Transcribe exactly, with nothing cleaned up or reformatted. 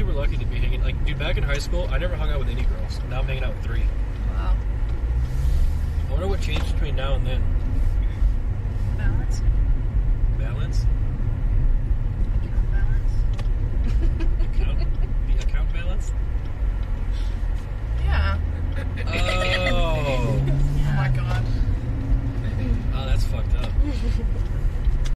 super lucky to be hanging. Like, dude, back in high school, I never hung out with any girls. Now I'm hanging out with three. Wow. I wonder what changed between now and then. Balance.